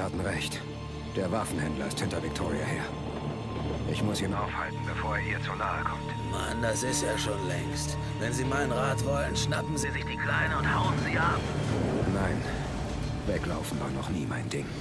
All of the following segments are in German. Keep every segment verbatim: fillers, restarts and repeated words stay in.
hatten recht. Der Waffenhändler ist hinter Victoria her. Ich muss ihn aufhalten, bevor er ihr zu nahe kommt. Mann, das ist ja schon längst. Wenn Sie mein Rat wollen, schnappen Sie sich die Kleine und hauen sie ab. Nein, weglaufen war noch nie mein Ding.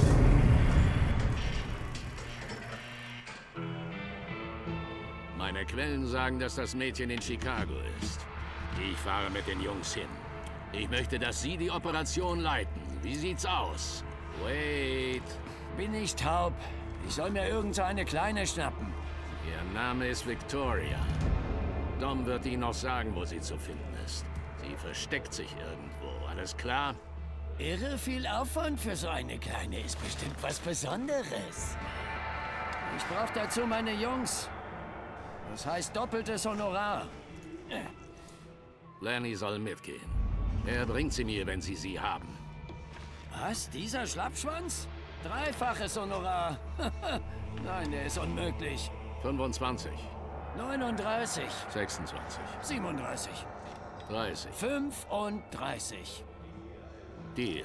Meine Quellen sagen, dass das Mädchen in Chicago ist. Ich fahre mit den Jungs hin. Ich möchte, dass Sie die Operation leiten. Wie sieht's aus? Wait. Bin ich taub. Ich soll mir irgend so eine Kleine schnappen. Ihr Name ist Victoria. Dom wird Ihnen noch sagen, wo sie zu finden ist. Sie versteckt sich irgendwo. Alles klar? Irre viel Aufwand für so eine Kleine ist bestimmt was Besonderes. Ich brauche dazu meine Jungs. Das heißt doppeltes Honorar. Lenny soll mitgehen. Er bringt sie mir, wenn Sie sie haben. Was? Dieser Schlappschwanz? Dreifaches Honorar. Nein, der ist unmöglich. fünfundzwanzig. neununddreißig. sechsundzwanzig. siebenunddreißig. dreißig. fünfunddreißig. Deal.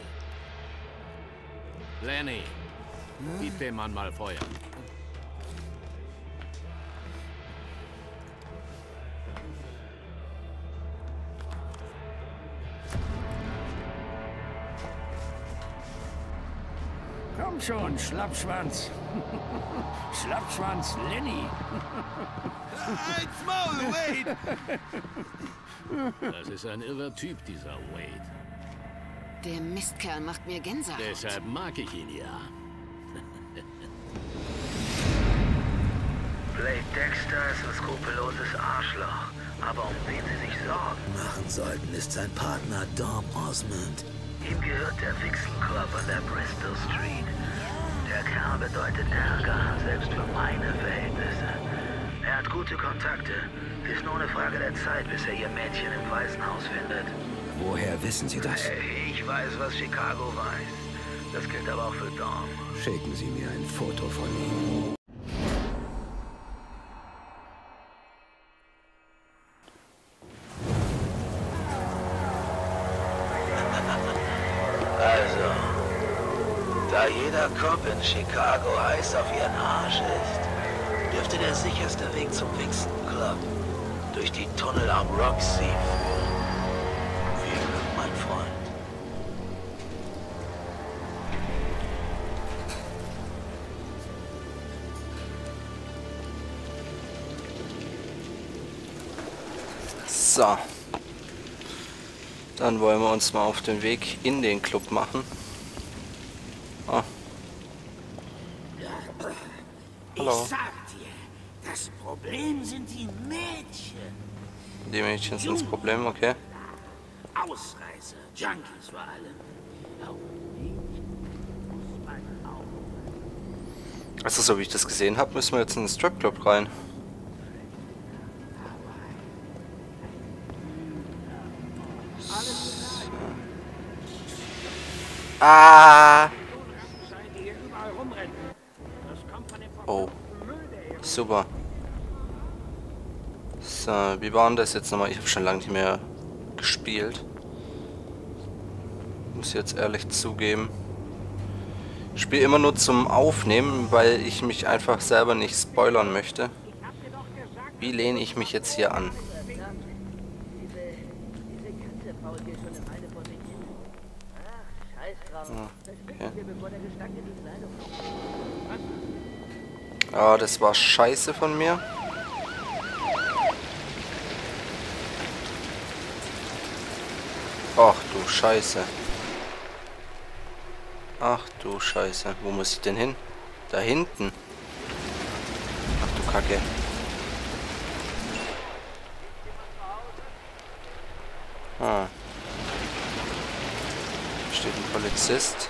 Lenny, gib dem Mann mal Feuer. Komm schon, Schlappschwanz. Schlappschwanz Lenny. Halt's Maul, Wade! Das ist ein irrer Typ, dieser Wade. Der Mistkerl macht mir Gänsehaut. Deshalb mag ich ihn ja. Blake Dexter ist ein skrupelloses Arschloch. Aber um wen sie sich sorgen? Machen sollten, ist sein Partner Dom Osmond. Ihm gehört der Wichsenclub an der Bristol Street. Der Kerl bedeutet Ärger, selbst für meine Verhältnisse. Er hat gute Kontakte. Ist nur eine Frage der Zeit, bis er ihr Mädchen im Waisenhaus findet. Woher wissen Sie das? Ich weiß, was Chicago weiß. Das gilt aber auch für Dom. Schicken Sie mir ein Foto von ihm. Also, da jeder Cop in Chicago heiß auf ihren Arsch ist, dürfte der sicherste Weg zum Wichsenclub durch die Tunnel am Roxy führen. Viel Glück, mein Freund. So. Dann wollen wir uns mal auf den Weg in den Club machen. Ah. Hallo. Ich sag dir, das Problem sind die Mädchen. Die Mädchen sind das Problem, okay. Ausreißer, Junkies vor allem. Auf die muss man auf. Also so wie ich das gesehen habe, müssen wir jetzt in den Stripclub rein. Ah! Oh. Super. So, wie war denn das jetzt nochmal? Ich habe schon lange nicht mehr gespielt. Muss ich jetzt ehrlich zugeben. Ich spiele immer nur zum Aufnehmen, weil ich mich einfach selber nicht spoilern möchte. Wie lehne ich mich jetzt hier an? Okay. Ah, das war scheiße von mir. Ach du Scheiße. Ach du Scheiße. Wo muss ich denn hin? Da hinten. Ach du Kacke. Ah. Steht ein Polizist.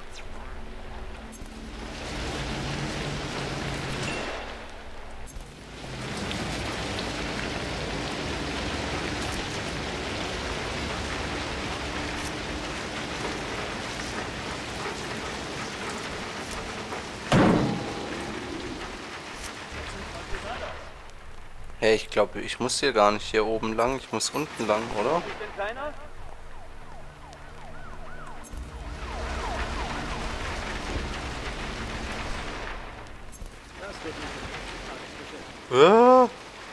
Hey, ich glaube, ich muss hier gar nicht hier oben lang. Ich muss unten lang, oder? Ah.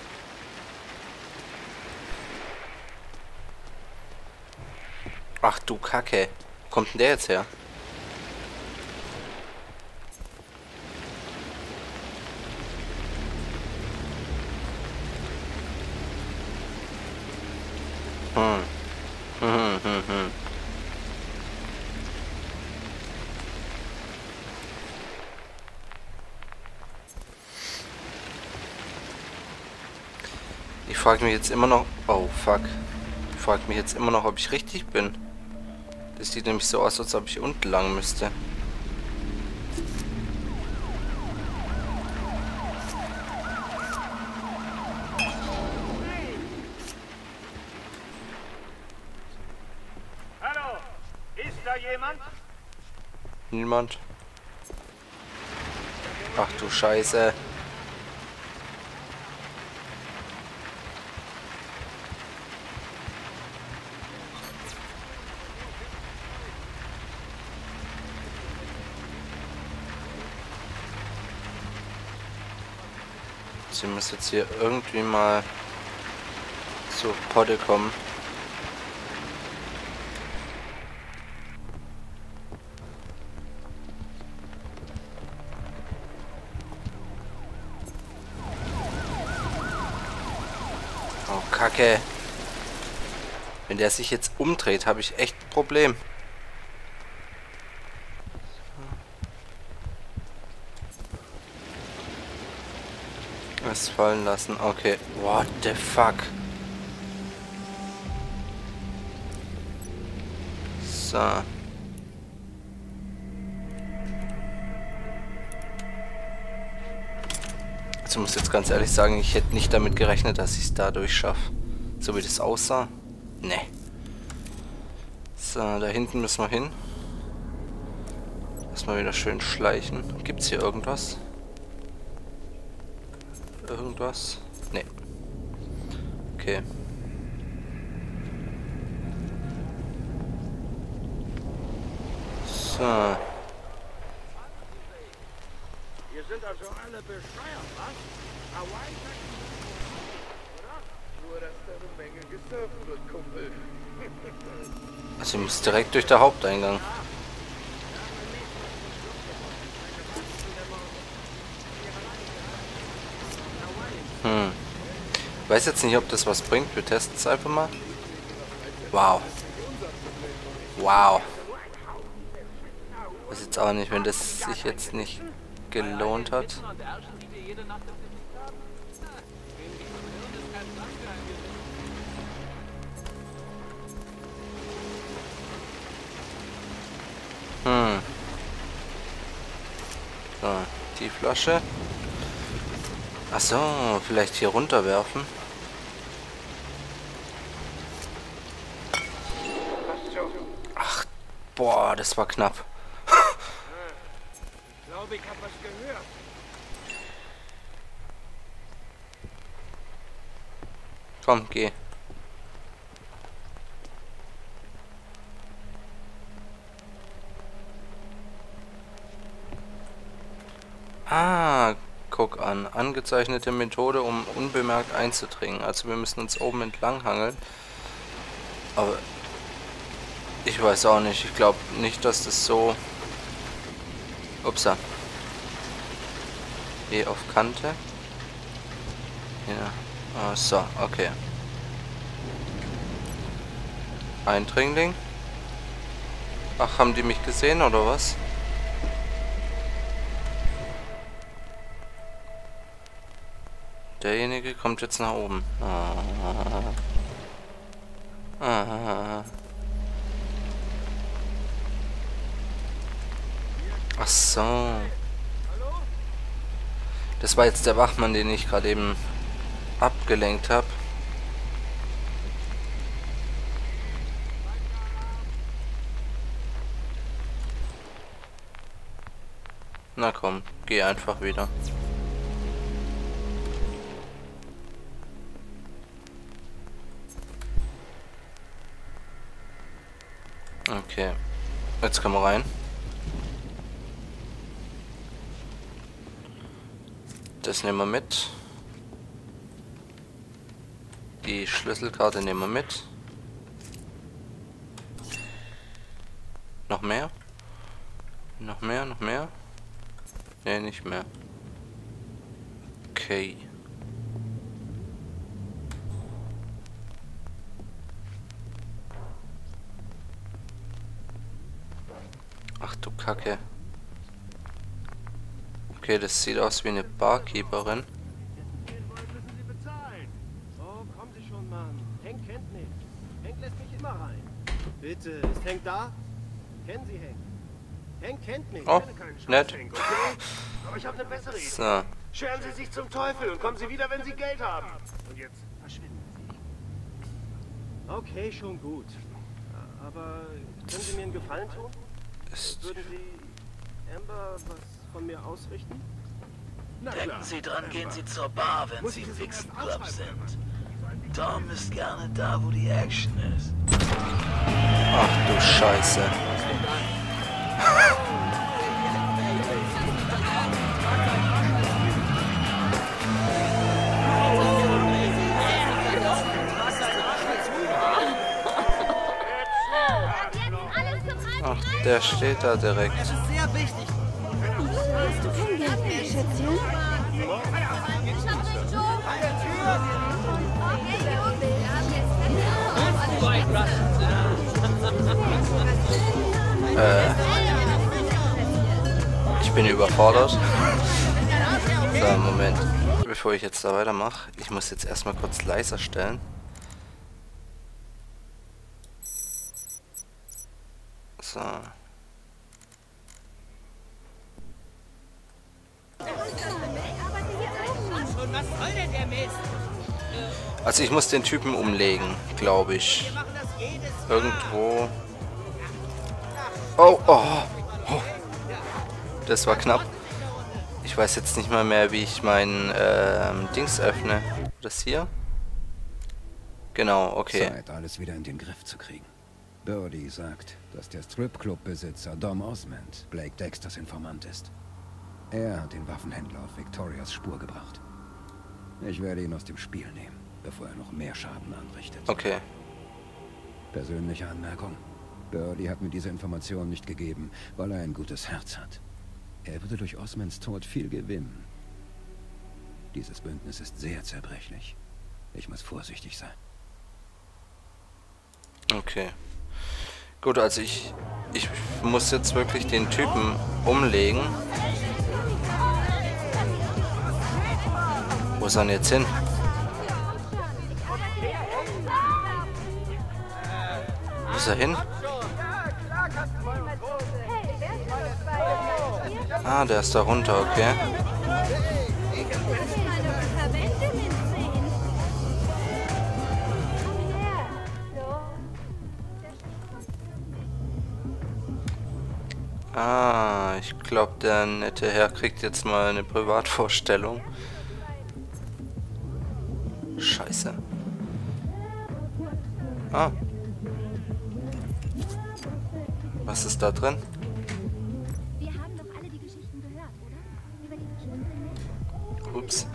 Ach du Kacke. Wo kommt denn der jetzt her? Hm. Hm, hm, hm. Ich frage mich jetzt immer noch... Oh, fuck. Ich frage mich jetzt immer noch, ob ich richtig bin. Das sieht nämlich so aus, als ob ich unten lang müsste. Hallo, ist da jemand? Niemand. Ach du Scheiße. Sie muss jetzt hier irgendwie mal zur Potte kommen. Oh, Kacke. Wenn der sich jetzt umdreht, habe ich echt ein Problem. Was fallen lassen. Okay. What the fuck? So. Also ich muss jetzt ganz ehrlich sagen, ich hätte nicht damit gerechnet, dass ich es dadurch schaffe. So wie das aussah. Ne. So, da hinten müssen wir hin. Erstmal wieder schön schleichen. Gibt es hier irgendwas? Irgendwas? Ne. Okay. So. Ihr sind also alle bescheuert, was? Hawaii oder? Nur, dass da eine Menge gesurft wird, Kumpel. Also ich muss direkt durch den Haupteingang. Hm. Ich weiß jetzt nicht, ob das was bringt. Wir testen es einfach mal. Wow. Wow. Ich weiß jetzt auch nicht, wenn das sich jetzt nicht gelohnt hat. Hm. So, die Flasche. Ach so, vielleicht hier runterwerfen. Ach, boah, das war knapp. Ich glaube, ich habe was gehört. Komm, geh. Ah, guck an. Angezeichnete Methode, um unbemerkt einzudringen. Also wir müssen uns oben entlang hangeln. Aber ich weiß auch nicht. Ich glaube nicht, dass das so... Upsa. Geh auf Kante. Ja. Ah, so, okay. Eindringling. Ach, haben die mich gesehen oder was? Derjenige kommt jetzt nach oben. Ah. Ah. Ach so. Das war jetzt der Wachmann, den ich gerade eben abgelenkt habe. Na komm, geh einfach wieder. Okay, jetzt können wir rein. Das nehmen wir mit. Die Schlüsselkarte nehmen wir mit. Noch mehr? Noch mehr, noch mehr? Ne, nicht mehr. Okay. Ach du Kacke. Okay, das sieht aus wie eine Barkeeperin. Oh, kommen Sie schon, Mann. Hank kennt mich. Hank lässt mich immer rein. Bitte, ist Hank da? Kennen Sie Hank? Hank kennt mich. Oh, Ich kenne keinen Scheiß, nett. Hank, okay? Aber ich habe eine bessere Idee. So. Scheren Sie sich zum Teufel und kommen Sie wieder, wenn Sie Geld haben. Und jetzt verschwinden Sie. Okay, schon gut. Aber können Sie mir einen Gefallen tun? Ist Würden Sie Amber was von mir ausrichten? Na klar. Denken Sie dran, gehen Sie zur Bar, wenn Sie im Wichsenclub sind. Tom ist gerne da, wo die Action ist. Ach du Scheiße. Ach, der steht da direkt. Das ist sehr wichtig. Hast du kein Geld mehr, Schätzchen? Äh, ich bin überfordert. So, Moment. Bevor ich jetzt da weitermache, ich muss jetzt erstmal kurz leiser stellen. So. Also ich muss den Typen umlegen, glaube ich. Irgendwo. Oh, oh, oh. Das war knapp. Ich weiß jetzt nicht mal mehr, wie ich mein ähm, Dings öffne. Das hier? Genau, okay. Zeit, alles wieder in den Griff zu kriegen. Birdie sagt, dass der Stripclub-Besitzer Dom Osmond Blake Dexters Informant ist. Er hat den Waffenhändler auf Victorias Spur gebracht. Ich werde ihn aus dem Spiel nehmen, bevor er noch mehr Schaden anrichtet. Okay. Persönliche Anmerkung. Birdie hat mir diese Information nicht gegeben, weil er ein gutes Herz hat. Er würde durch Osmonds Tod viel gewinnen. Dieses Bündnis ist sehr zerbrechlich. Ich muss vorsichtig sein. Okay. Gut, also ich, ich muss jetzt wirklich den Typen umlegen. Wo ist er denn jetzt hin? Wo ist er hin? Ah, der ist da runter, okay. Ah, ich glaube, der nette Herr kriegt jetzt mal eine Privatvorstellung. Scheiße. Ah. Was ist da drin? Wir haben doch alle die Geschichten gehört, oder? Über die verschwundenen. Ups.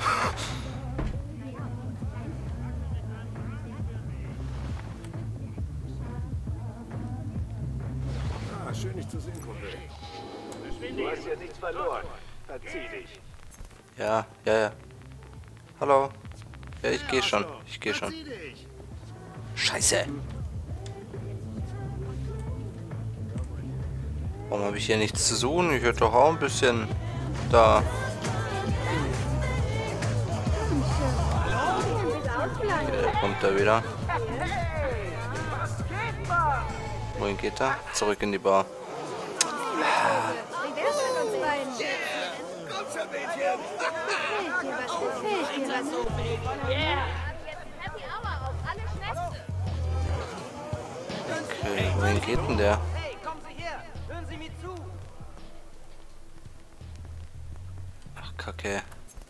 Ah, schön dich zu sehen, Kumpel. Du hast ja nichts verloren. Verzieh dich. Ja, ja, ja. Hallo. Ja, ich gehe schon. Ich gehe schon. Scheiße. Warum habe ich hier nichts zu suchen? Ich hätte doch auch ein bisschen da. Okay, der kommt da wieder. Wohin geht er? Zurück in die Bar. Okay, wohin geht denn der? Hey, kommen Sie her! Hören Sie mir zu! Ach, Kacke.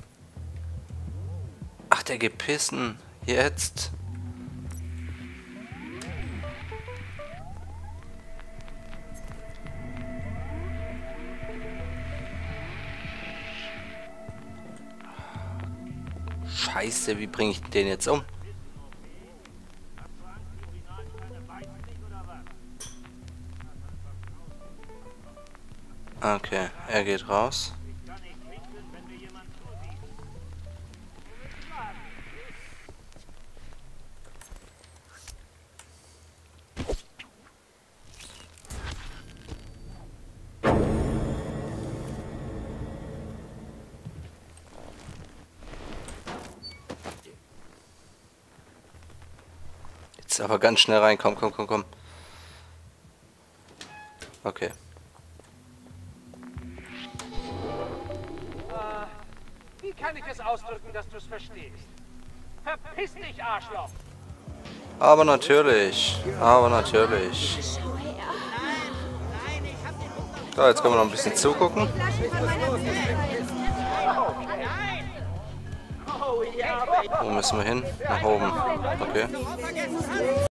Ach, der geht pissen. Jetzt. Scheiße, wie bringe ich den jetzt um? Okay, er geht raus. Jetzt aber ganz schnell rein, komm, komm, komm, komm. Okay. Wie kann ich es ausdrücken, dass du es verstehst? Verpiss dich, Arschloch! Aber natürlich. Aber natürlich. So, jetzt können wir noch ein bisschen zugucken. Wo müssen wir hin? Nach oben. Okay.